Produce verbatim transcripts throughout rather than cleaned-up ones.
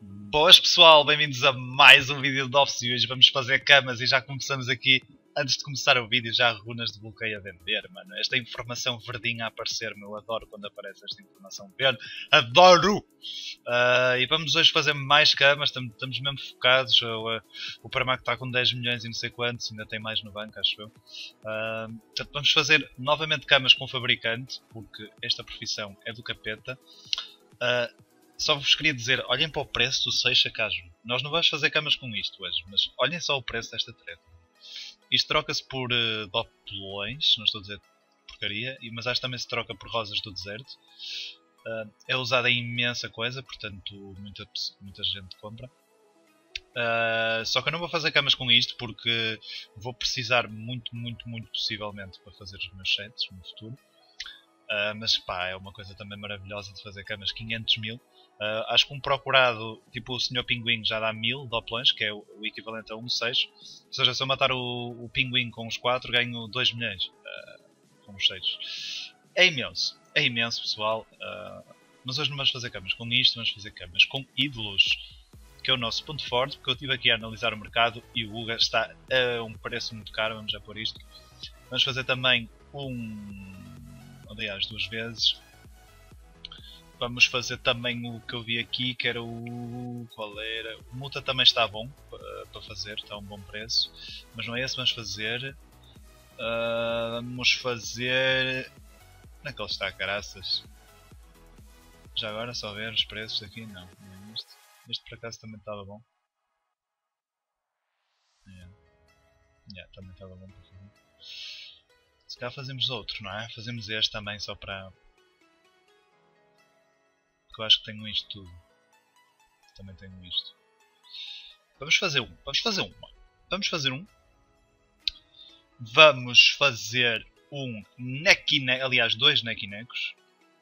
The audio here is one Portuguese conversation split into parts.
Boas pessoal, bem-vindos a mais um vídeo de Office e hoje vamos fazer camas e já começamos aqui, antes de começar o vídeo, já runas de bloqueio a vender, mano. Esta informação verdinha a aparecer, meu, adoro quando aparece esta informação verde, adoro! Uh, e vamos hoje fazer mais camas, estamos mesmo focados, o, o Paramac está com dez milhões e não sei quantos, ainda tem mais no banco, acho eu. Uh, portanto, vamos fazer novamente camas com fabricante, porque esta profissão é do capeta. Uh, Só vos queria dizer, olhem para o preço do Seixa Casual. Nós não vamos fazer camas com isto hoje, mas olhem só o preço desta treta. Isto troca-se por uh, doplões, não estou a dizer porcaria, mas acho que também se troca por rosas do deserto. Uh, é usada em imensa coisa, portanto muita, muita gente compra. Uh, só que eu não vou fazer camas com isto porque vou precisar muito, muito, muito possivelmente para fazer os meus sets no futuro. Uh, mas pá, é uma coisa também maravilhosa de fazer camas, quinhentos mil. Uh, acho que um procurado, tipo o senhor Pinguim, já dá mil doplões, que é o, o equivalente a um seis. Ou seja, se eu matar o, o Pinguim com os quatro, ganho dois milhões uh, com os seis. É imenso, é imenso pessoal. Uh, mas hoje não vamos fazer camas com isto, vamos fazer camas com ídolos, que é o nosso ponto forte, porque eu estive aqui a analisar o mercado e o Uga está a um preço muito caro, vamos já pôr isto. Vamos fazer também um... aliás, duas vezes. Vamos fazer também o que eu vi aqui, que era o... qual era? O Muta também está bom uh, para fazer, está a um bom preço. Mas não é esse que vamos fazer. Uh, vamos fazer... onde é que ele está, caraças? Já agora, só ver os preços aqui? Não, não é este. Este por acaso também estava bom. Yeah. Yeah, também estava bom para fazer. Se calhar fazemos outro, não é? Fazemos este também só para... porque eu acho que tenho isto tudo. Também tenho isto. Vamos fazer um. Vamos fazer um. Vamos fazer um. Vamos fazer um neck-neck. Aliás, dois neck-necks.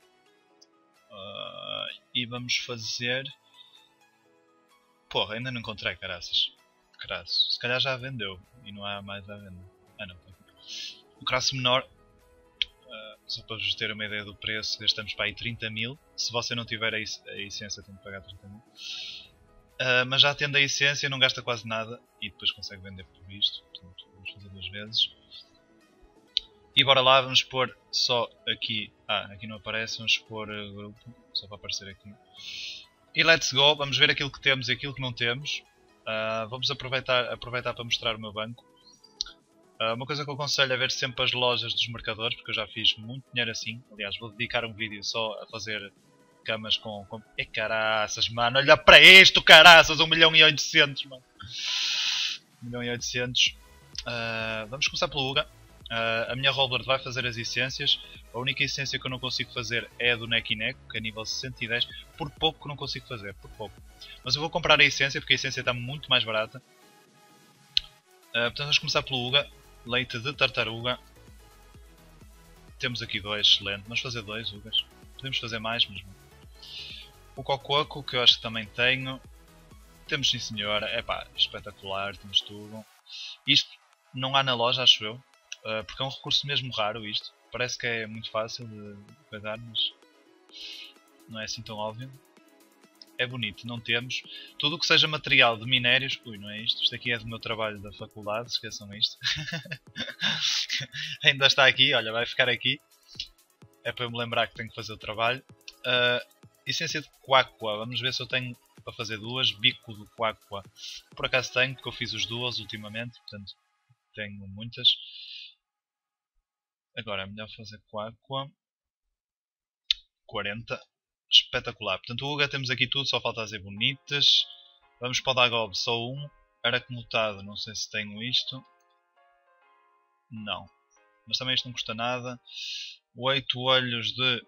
Uh, e vamos fazer... porra, ainda não encontrei, caraças. Caraças. Se calhar já vendeu. E não há mais à venda. Ah não, tá aqui. O crasso menor, uh, só para vos ter uma ideia do preço, gastamos para aí trinta mil. Se você não tiver a, a essência, tem que pagar trinta mil. Uh, mas já tendo a essência, não gasta quase nada e depois consegue vender por isto. Portanto, vamos fazer duas vezes. E bora lá, vamos pôr só aqui. Ah, aqui não aparece, vamos pôr uh, grupo, só para aparecer aqui. E let's go, vamos ver aquilo que temos e aquilo que não temos. Uh, vamos aproveitar, aproveitar para mostrar o meu banco. Uh, uma coisa que eu aconselho é ver sempre as lojas dos mercadores, porque eu já fiz muito dinheiro assim. Aliás, vou dedicar um vídeo só a fazer camas com... com... é caraças, mano, olha para isto, caraças, um milhão e oitocentos, mano. um milhão e oitocentos. Uh, vamos começar pelo Uga. Uh, a minha Rollbird vai fazer as essências. A única essência que eu não consigo fazer é a do Neck Neck, que é nível sessenta e dez. Por pouco que não consigo fazer, por pouco. Mas eu vou comprar a essência, porque a essência está muito mais barata. Uh, portanto, vamos começar pelo Uga. Leite de tartaruga. Temos aqui dois, excelente. Vamos fazer dois Ugas. Podemos fazer mais, mas... o Cococo, que eu acho que também tenho. Temos sim senhora. É pá, espetacular, temos tudo. Isto não há na loja, acho eu. Uh, porque é um recurso mesmo raro isto. Parece que é muito fácil de pegar, mas... não é assim tão óbvio. É bonito, não temos. Tudo o que seja material de minérios... ui, não é isto. Isto aqui é do meu trabalho da faculdade, esqueçam isto. Ainda está aqui, olha, vai ficar aqui. É para eu me lembrar que tenho que fazer o trabalho. Uh, essência de Quaqua, vamos ver se eu tenho para fazer duas. Bico de Quaqua. Por acaso tenho, porque eu fiz os duas ultimamente, portanto tenho muitas. Agora é melhor fazer Quaqua. quarenta. Espetacular. Portanto, o Uga temos aqui tudo, só falta as bonitas. Vamos para o Dagob, só um. Aracnotado, não sei se tenho isto. Não. Mas também isto não custa nada. Oito olhos de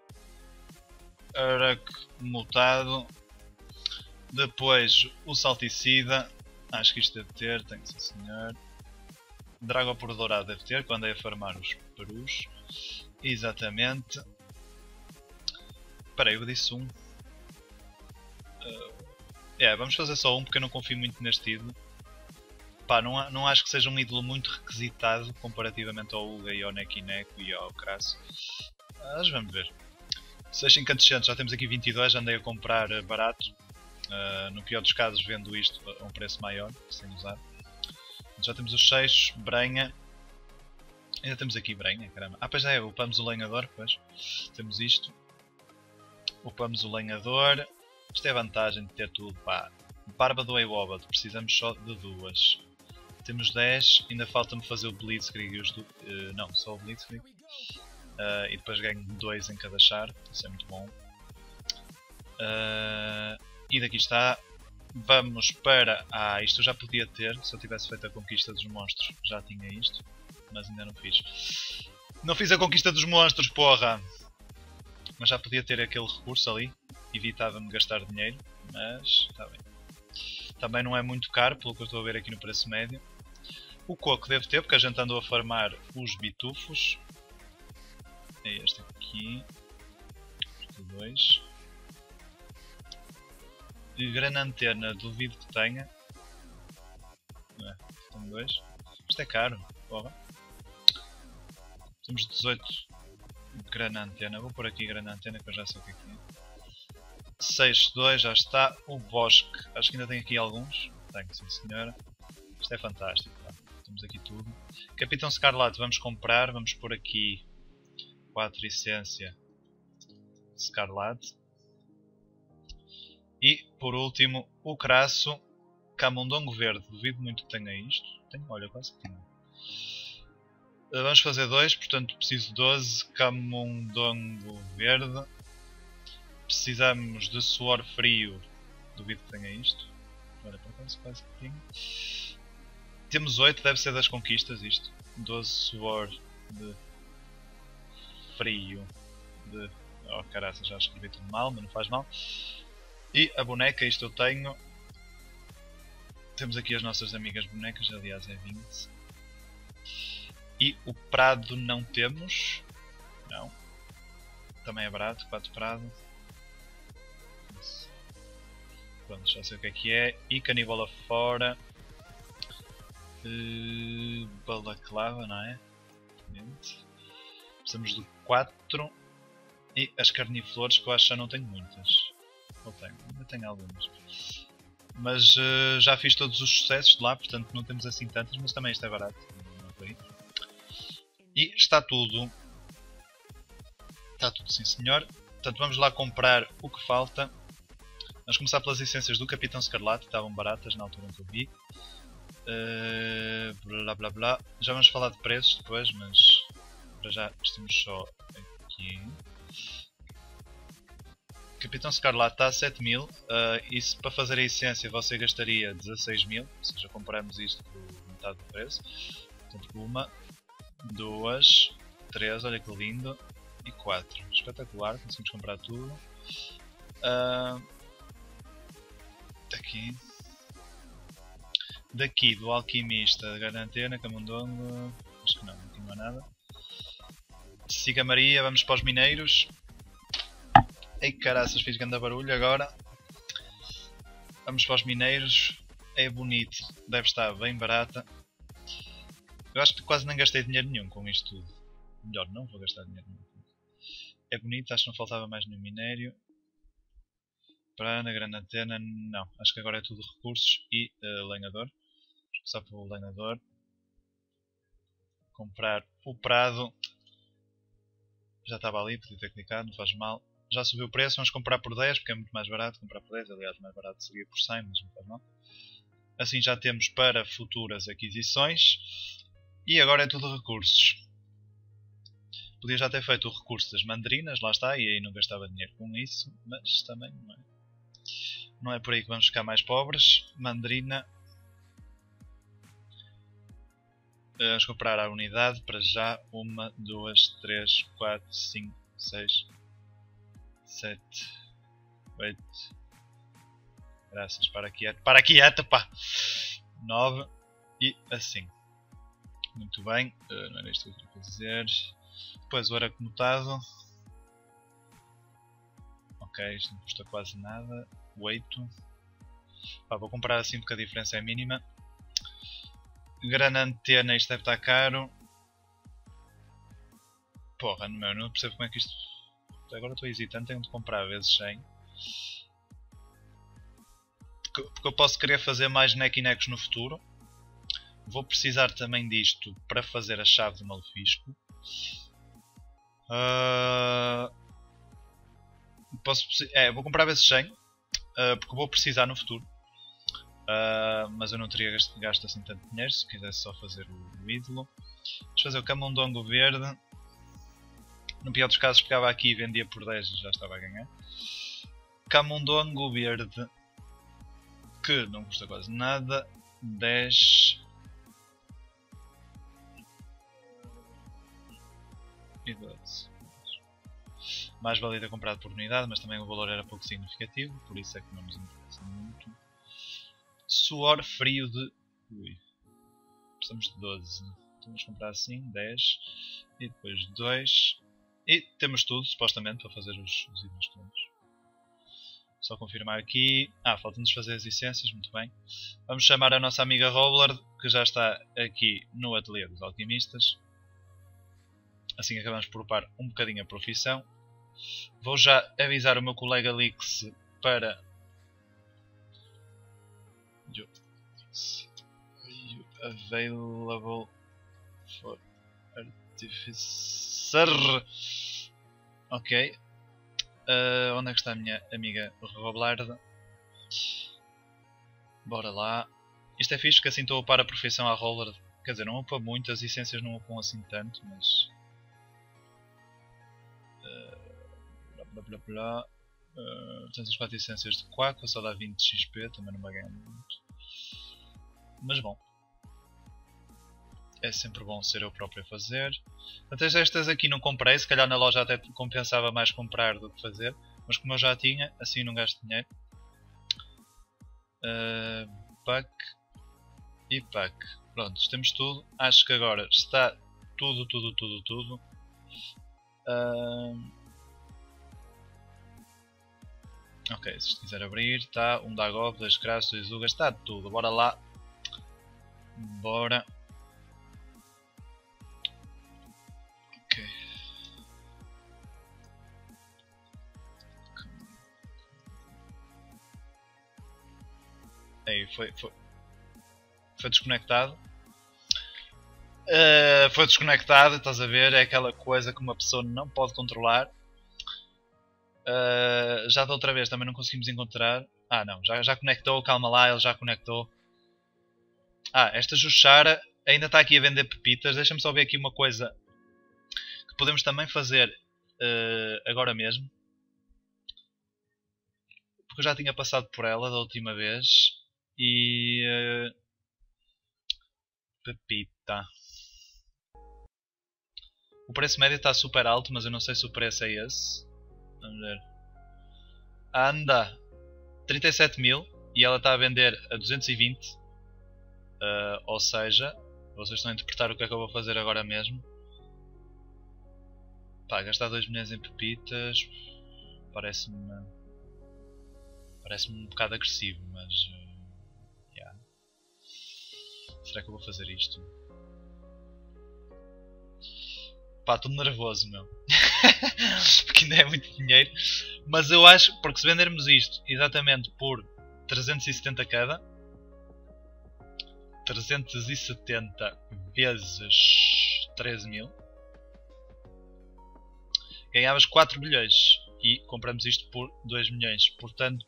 Aracnotado. Depois o Salticida. Acho que isto deve ter, tem que ser senhor. Dragopor Dourado deve ter, quando é a farmar os perus. Exatamente. Espera aí, eu disse um. Uh, é, vamos fazer só um porque eu não confio muito neste ídolo. Pá, não, não acho que seja um ídolo muito requisitado comparativamente ao Uga e ao Neck Neck e ao Crasso. Mas vamos ver. seis encantos, já temos aqui vinte e dois, andei a comprar barato. Uh, no pior dos casos vendo isto a um preço maior, sem usar. Já temos os seis, Brenha. Ainda temos aqui Brenha, caramba. Ah, pois é, upamos o lenhador, pois. Temos isto. Upamos o lenhador. Isto é a vantagem de ter tudo, pá. Barba do Ewobat, precisamos só de duas. Temos dez, ainda falta-me fazer o Blitzkrieg e os do... Uh, não, só o Blitzkrieg. Uh, e depois ganho dois em cada char, isso é muito bom. Uh, e daqui está. Vamos para... Ah, isto eu já podia ter, se eu tivesse feito a conquista dos monstros. Já tinha isto, mas ainda não fiz. Não fiz a conquista dos monstros, porra! Mas já podia ter aquele recurso ali. Evitava-me gastar dinheiro, mas está bem. Também não é muito caro, pelo que eu estou a ver aqui no preço médio. O coco deve ter, porque a gente andou a farmar os bitufos. É este aqui. Este dois. E grande antena, duvido que tenha. Não é? Tem dois. Isto é caro, porra. Temos dezoito grande antena. Vou pôr aqui grande antena que eu já sei o que é que é. seis, dois, já está. O bosque, acho que ainda tem aqui alguns. Tenho, sim senhora. Isto é fantástico. Tá? Temos aqui tudo. Capitão Scarlet, vamos comprar. Vamos pôr aqui quatro essência Scarlet. E por último, o Crasso Camundongo Verde. Duvido muito que tenha isto. Tenho, olha, quase que tenho. Vamos fazer dois, portanto preciso de doze Camundongo Verde. Precisamos de suor frio. Duvido que tenha isto. Olha, por acaso quase que tenho. Temos oito, deve ser das conquistas isto. doze suor de frio. De... Oh caraças, já escrevi tudo mal, mas não faz mal. E a boneca, isto eu tenho. Temos aqui as nossas amigas bonecas, aliás é vinte. E o prado não temos. Não. Também é barato, quatro prado. Pronto, já sei o que é que é. E canibola fora. Uh, balaclava, não é? Precisamos de quatro. E as carniflores, que eu acho que já não tenho muitas. Ou tenho, ainda tenho algumas. Mas uh, já fiz todos os sucessos de lá, portanto não temos assim tantas, mas também isto é barato. E está tudo. Está tudo, sim senhor. Portanto vamos lá comprar o que falta. Vamos começar pelas essências do Capitão Scarlet, estavam baratas na altura em que eu vi. Uh, blá blá blá. Já vamos falar de preços depois, mas para já estamos só aqui. Capitão Scarlet está a sete mil, uh, e se para fazer a essência você gastaria dezasseis mil, ou seja, compramos isto por metade do preço. Portanto, uma, duas, três, olha que lindo, e quatro. Espetacular, conseguimos comprar tudo. Uh, daqui. Daqui do alquimista, Garantena, Camundongo, acho que não, não tinha nada. Siga Maria, vamos para os mineiros. Ei caraças, fiz grande barulho agora. Vamos para os mineiros. É bonito, deve estar bem barata. Eu acho que quase nem gastei dinheiro nenhum com isto tudo. Melhor, não vou gastar dinheiro nenhum. É bonito, acho que não faltava mais nenhum minério. Prana, grande antena, não. Acho que agora é tudo recursos e uh, lenhador. Só para o lenhador. Comprar o prado. Já estava ali, podia ter clicado, não faz mal. Já subiu o preço, vamos comprar por dez porque é muito mais barato comprar por dez, aliás mais barato seria por cem, mas não faz mal. Assim já temos para futuras aquisições. E agora é tudo recursos. Podia já ter feito o recurso das mandarinas, lá está, e aí não gastava dinheiro com isso, mas também não é. Não é por aí que vamos ficar mais pobres. Mandarina. Vamos comprar a unidade para já. Uma, duas, três, quatro, cinco, seis, sete, oito. Graças, para quieto. Para quieto, pá! nove. E assim. Muito bem. Uh, não era isto que eu queria dizer. Depois o aracnotado. Ok, isto não custa quase nada. oito. Pá, vou comprar assim porque a diferença é mínima. Grande antena, isto deve estar caro. Porra, meu, não percebo como é que isto... Agora estou hesitante, tenho de comprar vezes cem. Porque, porque eu posso querer fazer mais neck e necks no futuro. Vou precisar também disto para fazer a chave de Malefisco. Uh, posso, é, vou comprar vezes cem. Uh, porque vou precisar no futuro. Uh, mas eu não teria gasto, gasto assim tanto dinheiro se quisesse só fazer o, o ídolo. Vamos fazer o camundongo verde. No pior dos casos pegava aqui e vendia por dez e já estava a ganhar. Camundongo verde, que não custa quase nada. dez e doze. Mais valia comprado por unidade, mas também o valor era pouco significativo, por isso é que não nos interessa muito. Suor frio de... Ui. Precisamos de doze. Então vamos comprar assim, dez. E depois dois. E temos tudo, supostamente, para fazer os, os itens todos. Só confirmar aqui. Ah, falta-nos fazer as essências, muito bem. Vamos chamar a nossa amiga Roblard, que já está aqui no ateliê dos alquimistas. Assim acabamos por upar um bocadinho a profissão. Vou já avisar o meu colega Lix para... Available for Artificer. Ok. Uh, onde é que está a minha amiga Roblard? Bora lá. Isto é fixe que assim estou a upar a profissão à Roblard. Quer dizer, não upa muito, as essências não upam assim tanto, mas... Uh, blá blá blá blá. Uh, portanto, as quatro essências de Quaco só dá vinte X P, também não vai ganhar muito. Mas bom. É sempre bom ser eu próprio a fazer. Até estas aqui não comprei, se calhar na loja até compensava mais comprar do que fazer. Mas como eu já tinha, assim não gasto dinheiro. Uh, pack e pack. Pronto, temos tudo. Acho que agora está tudo, tudo, tudo, tudo. Uh, ok, se quiser abrir, está um Dagov, dois Kras, dois Ugas, está tudo. Bora lá. Bora. Ok. Aí, foi, foi, foi desconectado. Uh, foi desconectado, estás a ver? É aquela coisa que uma pessoa não pode controlar. Uh, já da outra vez também não conseguimos encontrar. Ah não, já, já conectou, calma lá, ele já conectou. Ah, esta Jushara ainda está aqui a vender pepitas. Deixa-me só ver aqui uma coisa que podemos também fazer uh, agora mesmo. Porque eu já tinha passado por ela da última vez. E... Uh, pepita. O preço médio está super alto, mas eu não sei se o preço é esse. Vamos ver. Anda! trinta e sete mil e ela está a vender a duzentos e vinte. Uh, ou seja, vocês estão a interpretar o que é que eu vou fazer agora mesmo. Pá, gastar dois milhões em pepitas parece-me parece-me um bocado agressivo, mas uh, yeah. Será que eu vou fazer isto? Pá, estou nervoso, meu. Porque ainda é muito dinheiro. Mas eu acho, porque se vendermos isto exatamente por trezentos e setenta cada, trezentos e setenta vezes treze mil, ganhavas quatro milhões e compramos isto por dois milhões. Portanto,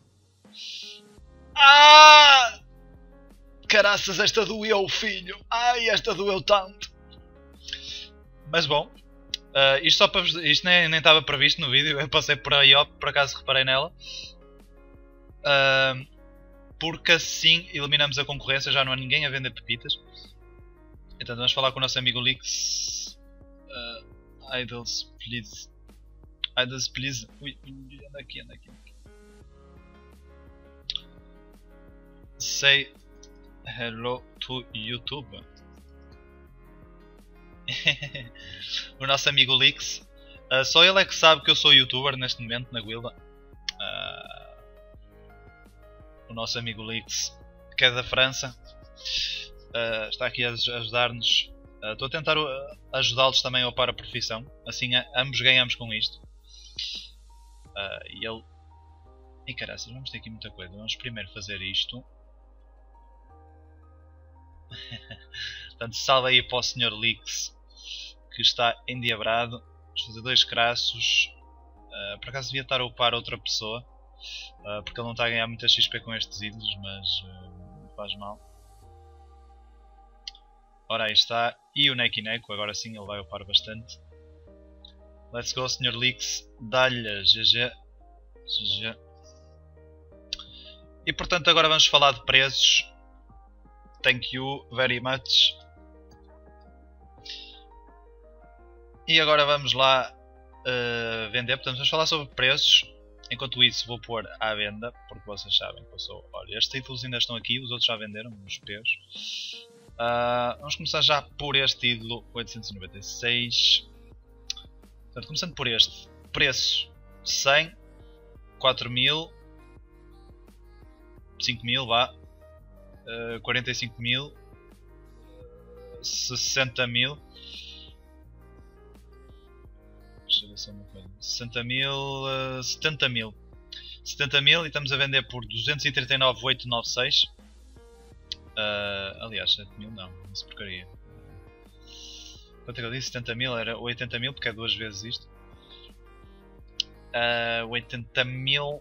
ah! Caraças, esta doeu, filho. Ai, esta doeu tanto. Mas bom, uh, isto só para vos, isto nem, nem estava previsto no vídeo. Eu passei por aí, ó, por acaso reparei nela. Uh, porque assim eliminamos a concorrência, já não há ninguém a vender pepitas. Então vamos falar com o nosso amigo Lix. Uh, Idols, please. Idols, please. Ui, anda aqui, anda aqui. Say hello to YouTube. O nosso amigo Lix. Uh, só ele é que sabe que eu sou youtuber neste momento na guilda. Uh, o nosso amigo Lix, que é da França, uh, está aqui a ajudar-nos. Uh, estou a tentar uh, ajudá-los também a upar a profissão. Assim a, ambos ganhamos com isto. Uh, e ele E caraças, vamos ter aqui muita coisa. Vamos primeiro fazer isto. Portanto, salve aí para o senhor Lix, que está endiabrado. Vamos fazer dois craços. Uh, por acaso devia estar a upar outra pessoa, uh, porque ele não está a ganhar muita X P com estes ídolos, mas uh, não faz mal. Ora, aí está. E o Neki Neko, agora sim ele vai upar bastante. Let's go, senhor Lix. Dá-lhe G G. G G. E portanto agora vamos falar de preços. Thank you very much. E agora vamos lá uh, vender. Portanto vamos falar sobre preços. Enquanto isso vou pôr à venda, porque vocês sabem que eu sou... Olha, estes títulos ainda estão aqui, os outros já venderam, os P's. Uh, vamos começar já por este ídolo oitocentos e noventa e seis. Portanto, começando por este. Preço cem, quatro mil, cinco mil, vá, uh, quarenta e cinco mil, sessenta mil, deixa eu ver se é uma coisa, sessenta mil, uh, setenta mil, setenta mil e estamos a vender por duzentos e trinta e nove mil oitocentos e noventa e seis. Uh, aliás, sete mil não, isso porcaria. Quanto é que eu disse? setenta mil era oitenta mil, porque é duas vezes isto. Uh, oitenta mil,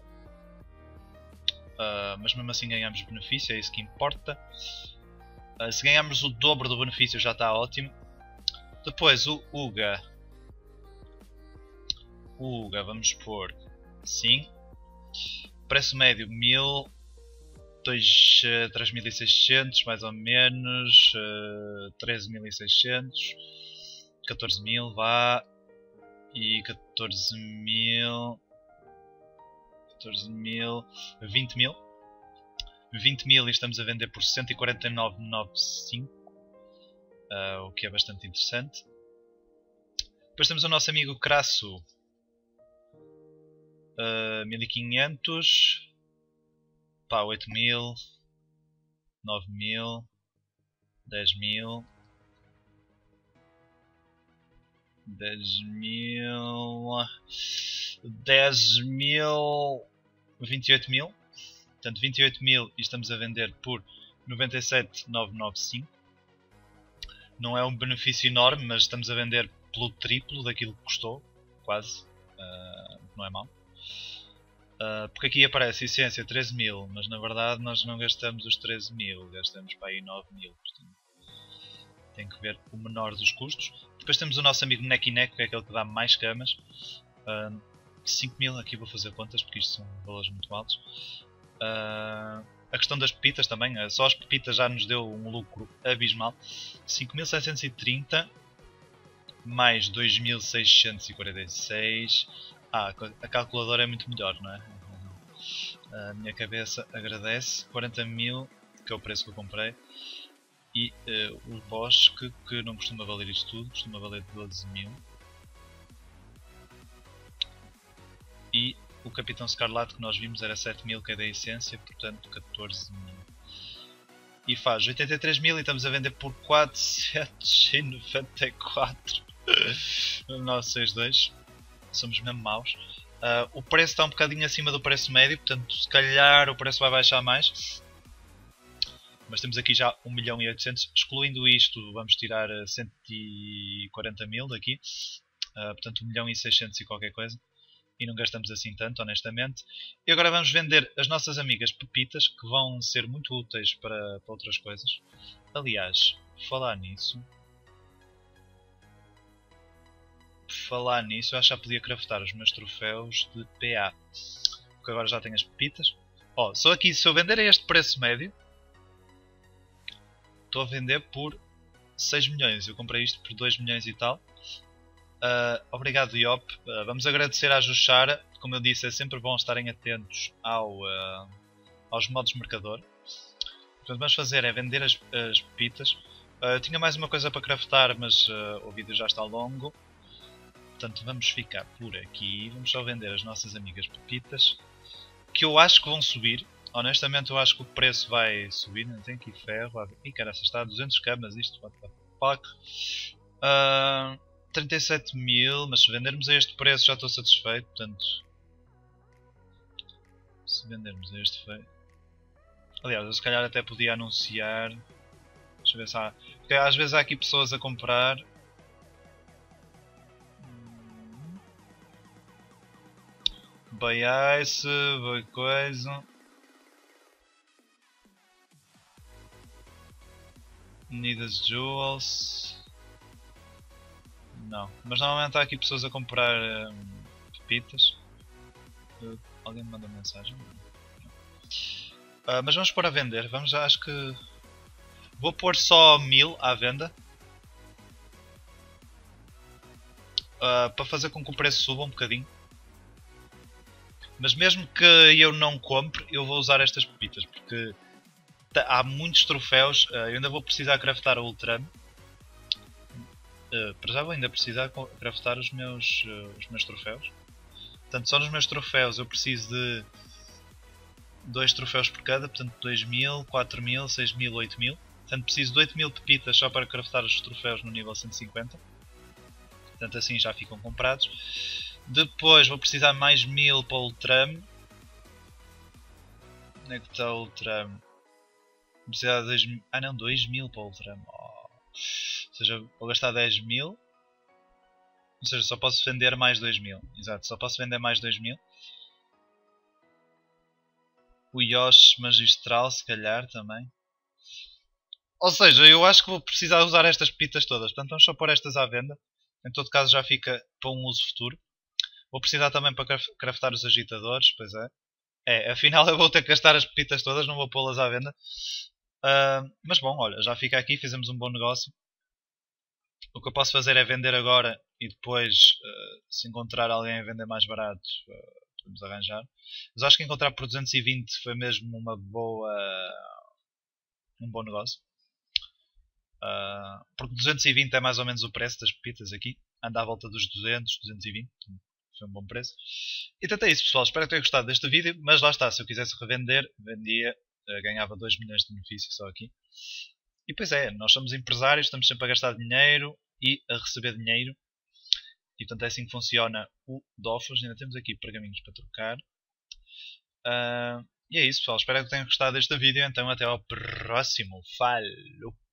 uh, mas mesmo assim ganhamos benefício, é isso que importa. Uh, se ganharmos o dobro do benefício já está ótimo. Depois o Uga. O Uga vamos pôr sim. Preço médio mil. três mil e seiscentos mais ou menos, uh, treze mil e seiscentos, catorze mil vá, e catorze mil, catorze mil, vinte mil, vinte mil e estamos a vender por cento e quarenta e nove mil novecentos e noventa e cinco, uh, o que é bastante interessante. Depois temos o nosso amigo Crasso, uh, mil e quinhentos. Pá, oito mil, nove mil, dez mil, dez mil, dez mil, vinte e oito mil. Portanto, vinte e oito mil e estamos a vender por noventa e sete mil novecentos e noventa e cinco. Não é um benefício enorme, mas estamos a vender pelo triplo daquilo que custou, quase. Uh, não é mau. Uh, porque aqui aparece essência treze mil, mas na verdade nós não gastamos os treze mil, gastamos para aí nove mil. Portanto, tem que ver o menor dos custos. Depois temos o nosso amigo Neki Neko, que é aquele que dá mais camas. Uh, cinco mil, aqui vou fazer contas porque isto são valores muito altos. Uh, a questão das pepitas também, uh, só as pepitas já nos deu um lucro abismal. cinco mil seiscentos e trinta mais dois mil seiscentos e quarenta e seis. Ah, a calculadora é muito melhor, não é? A minha cabeça agradece. quarenta mil, que é o preço que eu comprei. E uh, o bosque, que não costuma valer isto tudo, costuma valer doze mil. E o Capitão Scarlate que nós vimos era sete mil, que é da essência, portanto catorze mil. E faz oitenta e três mil e estamos a vender por quatrocentos e noventa e quatro. novecentos e sessenta e dois. Somos mesmo maus. Uh, o preço está um bocadinho acima do preço médio, portanto se calhar o preço vai baixar mais. Mas temos aqui já um milhão e oitocentos. Excluindo isto, vamos tirar cento e quarenta mil daqui. Uh, portanto um milhão e seiscentos e qualquer coisa. E não gastamos assim tanto, honestamente. E agora vamos vender as nossas amigas pepitas, que vão ser muito úteis para, para outras coisas. Aliás, falar nisso... Falar nisso, eu acho que já podia craftar os meus troféus de P A. Porque agora já tenho as pepitas. Ó, só aqui, se eu vender a este preço médio, estou a vender por seis milhões. Eu comprei isto por dois milhões e tal. Uh, obrigado, Iop. Uh, vamos agradecer à Jushara. Como eu disse, é sempre bom estarem atentos ao, uh, aos modos mercador. O que vamos fazer é vender as, as pepitas. Uh, eu tinha mais uma coisa para craftar, mas uh, o vídeo já está longo. Portanto, vamos ficar por aqui. Vamos só vender as nossas amigas pepitas, que eu acho que vão subir. Honestamente, eu acho que o preço vai subir. Não tem aqui ferro. Ih, cara, está a duzentos camas isto. What the fuck? Uh, trinta e sete mil, mas se vendermos a este preço já estou satisfeito. Portanto, Se vendermos este feio. Aliás, eu se calhar até podia anunciar. Deixa eu ver se há. Porque às vezes há aqui pessoas a comprar. Buy Ice, buy coisa. Need as Jewels. Não, mas normalmente há aqui pessoas a comprar um, pepitas. Uh, alguém me manda mensagem? Uh, mas vamos pôr a vender. Vamos, já acho que. Vou pôr só mil à venda. Uh, para fazer com que o preço suba um bocadinho. Mas mesmo que eu não compre, eu vou usar estas pepitas. Porque há muitos troféus. Uh, eu ainda vou precisar craftar a Ultram. Uh, para já vou ainda precisar craftar os meus, uh, os meus troféus. Portanto, só nos meus troféus eu preciso de dois troféus por cada, portanto dois mil, quatro mil, seis mil, oito mil. Portanto preciso de oito mil pepitas só para craftar os troféus no nível cento e cinquenta. Portanto assim já ficam comprados. Depois vou precisar mais mil para o Ultram. Onde é que está o Ultram? Vou precisar de dois mil. Ah não, dois mil para o Ultram. Oh. Ou seja, vou gastar dez mil. Ou seja, só posso vender mais dois mil. Exato, só posso vender mais dois mil. O Yoshi Magistral, se calhar, também. Ou seja, eu acho que vou precisar usar estas pepitas todas. Portanto, vamos só pôr estas à venda. Em todo caso, já fica para um uso futuro. Vou precisar também para craftar os agitadores, pois é. É, afinal eu vou ter que gastar as pepitas todas, não vou pô-las à venda. Uh, mas bom, olha, já fica aqui, fizemos um bom negócio. O que eu posso fazer é vender agora e depois, uh, se encontrar alguém a vender mais barato, uh, podemos arranjar. Mas acho que encontrar por duzentos e vinte foi mesmo uma boa, um bom negócio. Uh, porque duzentos e vinte é mais ou menos o preço das pepitas aqui. Anda à volta dos duzentos, duzentos e vinte. Foi um bom preço. E tanto é isso, pessoal. Espero que tenham gostado deste vídeo. Mas lá está, se eu quisesse revender, vendia. Uh, ganhava dois milhões de benefício só aqui. E pois é, nós somos empresários, estamos sempre a gastar dinheiro e a receber dinheiro. E portanto é assim que funciona o Dofus. Ainda temos aqui pergaminhos para trocar. Uh, e é isso, pessoal. Espero que tenham gostado deste vídeo. Então até ao próximo. Falou!